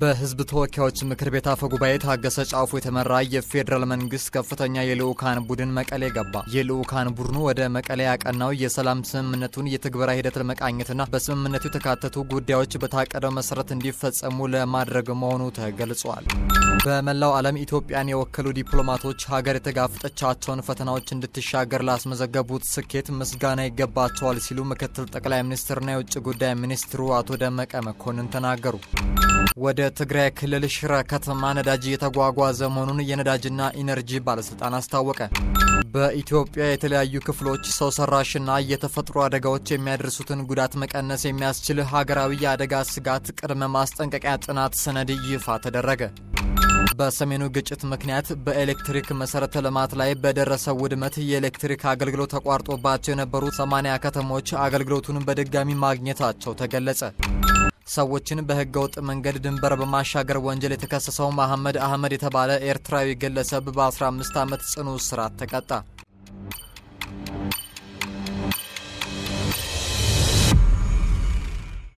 በህዝብ ተወካዮች ምክር ቤት አፈ ጉባኤ ታገሰ ጫፎ የተመራ የፌደራል መንግስት ከፍተኛ የልኡካን ቡድን መቀሌ ገባ። የልኡካን ቡድኑ ወደ መቀሌ ያቀናው የሰላም ስምምነቱን የትግበራ ሂደት ለመቃኘትና በስምምነቱ የተካተቱ ጉዳዮች በታቀደው መሰረት እንዲፈጸሙ ለማድረግ መሆኑ ተገልጿል። በመላው ዓለም ኢትዮጵያን የወከሉ ዲፕሎማቶች ሀገር የተጋፈጠቻቸውን ፈተናዎች እንድትሻገር ላስመዘገቡት ስኬት ምስጋና ይገባቸዋል ሲሉ ምክትል ጠቅላይ ሚኒስትርና የውጭ ጉዳይ ሚኒስትሩ አቶ ደመቀ መኮንን ተናገሩ። ወደ ትግራይ ክልል ሽረ ከተማ ነዳጅ የተጓጓዘ መሆኑን የነዳጅና ኢነርጂ ባለስልጣን አስታወቀ። በኢትዮጵያ የተለያዩ ክፍሎች ሰው ሰራሽና የተፈጥሮ አደጋዎች የሚያደርሱትን ጉዳት መቀነስ የሚያስችል ሀገራዊ የአደጋ ስጋት ቅድመ ማስጠንቀቂያ ጥናት ሰነድ ይፋ ተደረገ። በሰሜኑ ግጭት ምክንያት በኤሌክትሪክ መሰረተ ልማት ላይ በደረሰው ውድመት የኤሌክትሪክ አገልግሎት ተቋርጦባቸው የነበሩ 80 ከተሞች አገልግሎቱን በድጋሚ ማግኘታቸው ተገለጸ። ሰዎችን በህገወጥ መንገድ ድንበር በማሻገር ወንጀል የተከሰሰው መሐመድ አህመድ የተባለ ኤርትራዊ ግለሰብ በ15 ዓመት ጽኑ እስራት ተቀጣ።